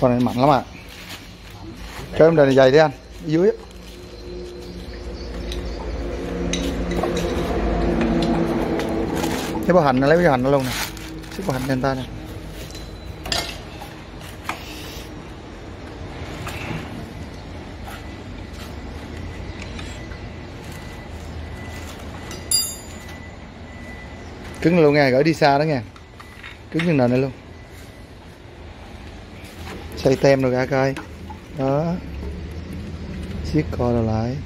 Con này mặn lắm ạ. Cho em đời này dày đi anh, ở dưới. Cái bao hành nó lấy cái hành nó luôn nè. Sức bao hành cho anh ta nè. Cứng luôn nghe, gửi đi xa đó nghe. Cứng như nền này luôn. Xay tem rồi ra coi. Đó. Siết co rồi lại.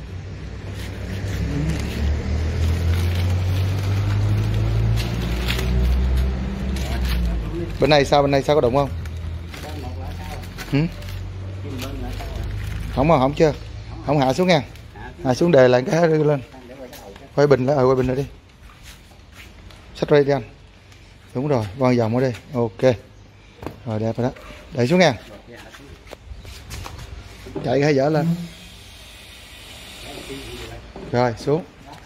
Bên này sao có đụng không? Không chưa. Không hạ xuống nha. Hạ xuống đề lại cái đưa lên. Quay bình lại, quay bình lại đi. Xách ray đi anh. Đúng rồi, quăng vòng ở đây. Ok. Rồi đẹp rồi đó. Đẩy xuống nha. Chạy hay dở lên. Rồi xuống.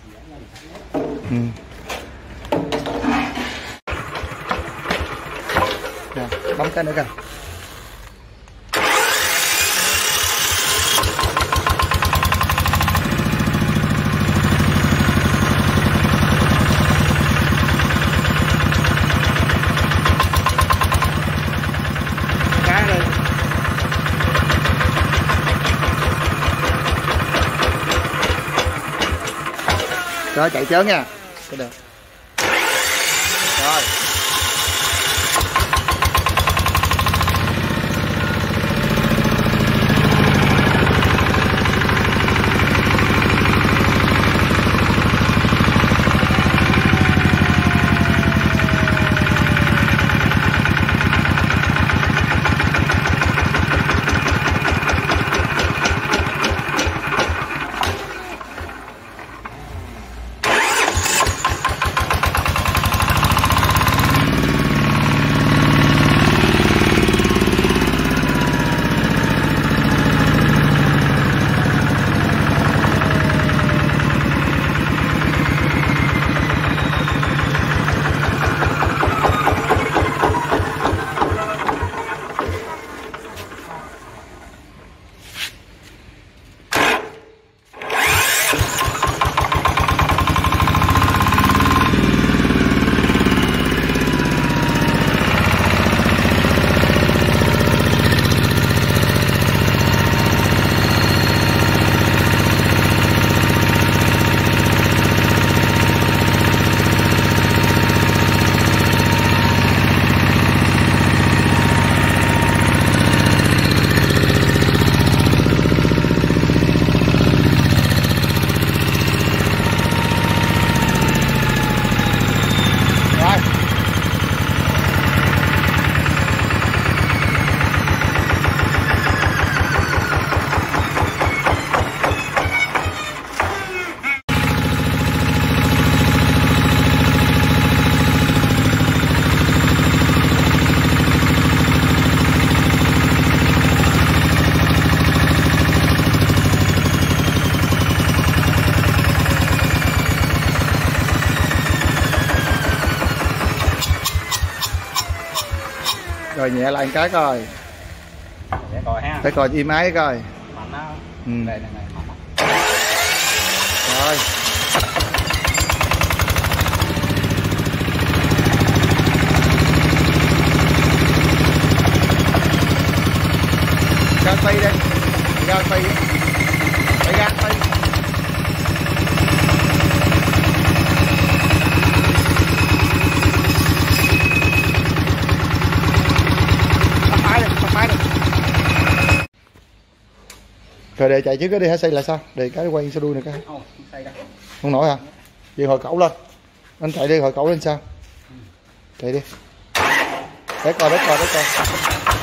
Nè, bấm cái nữa kìa. Rồi chạy chớn nha. Cái được. Rồi. Rồi nhẹ lại cái coi. Để coi ha. Để coi im ái coi. Mạnh đó. Đây này. Rồi. Ra tay đây. Ra tay. Ra tay. Rồi để chạy trước cái đi hả, xây là sao? Để cái quay sao đuôi này cái. Không nổi hả? Vậy hồi cẩu lên. Anh chạy đi, hồi cẩu lên sao? Chạy đi. Để coi.